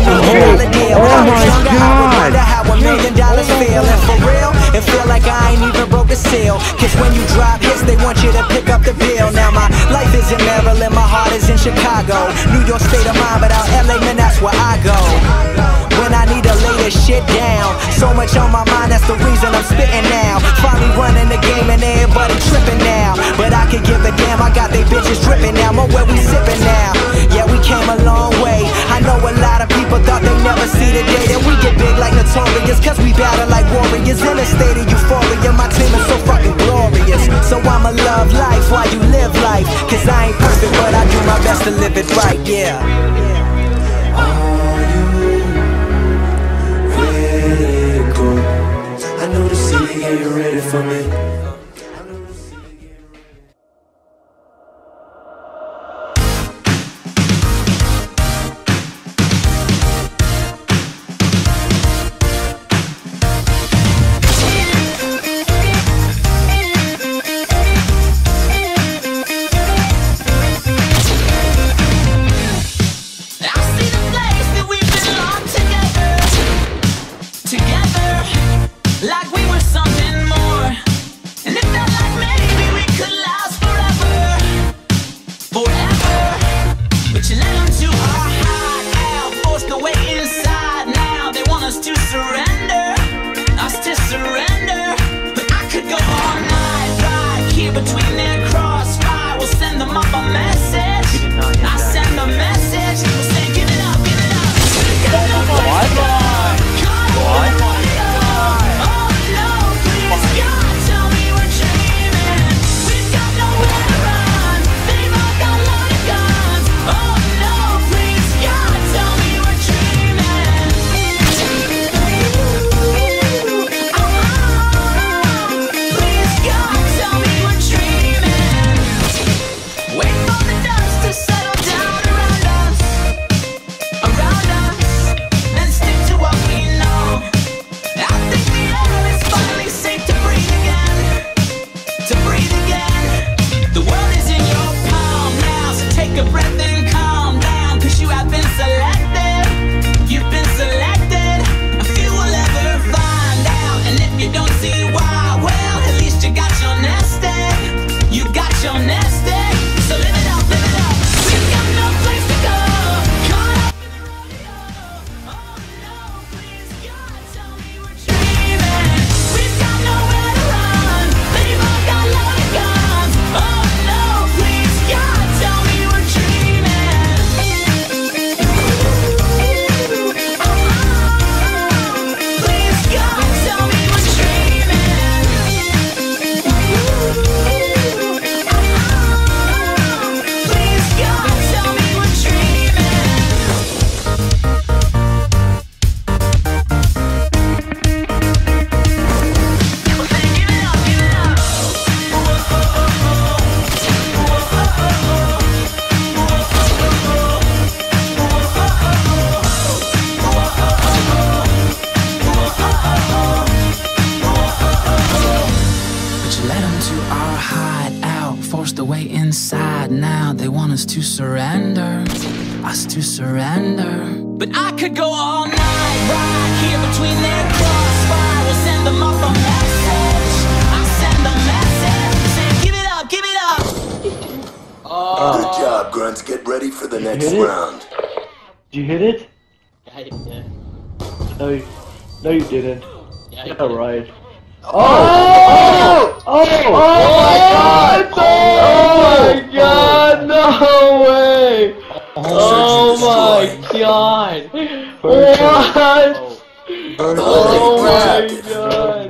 $1 million deal. When I was younger, I would wonder how $1 million feel. And for real, it feel like I ain't even broke a seal. Cause when you drop hits, they want you to pick up the bill. Now my life is in Maryland, my heart is in Chicago. New York state of mind, but out LA, man, that's where I go. When I need to lay this shit down, so much on my mind, that's the reason I'm spitting now. Finally running the game and everybody tripping now. But I could give a damn, I got they bitches dripping now. More where we sipping now. Yeah, we came a long way. I know a lot of people thought they never see the day that we get big like Notorious. Cause we battle like warriors in a state of euphoria. My team is so fucking glorious. So I'ma love life while you live life. Cause I ain't perfect, but I do my best to live it right, yeah. I know the city getting ready for me. Like we were something more, and it felt like maybe we could last forever, forever. But you let them to our hideout, forced the way inside. Now they want us to surrender, us to surrender. But I could go all night, right here between their crossfire. We'll send them up a message. I send a message. We'll say, give it up, give it up. Inside now, they want us to surrender, us to surrender. But I could go all night, right here between their crossfire. We'll send them up a message. I send a message, say, give it up, give it up. Good job, Grunts. Get ready for the next round. Did you hit it? Yeah, I did. No, you didn't. Yeah, yeah, right. Oh! Oh! Oh! Oh my God! No way! Oh my God! What? Oh my God!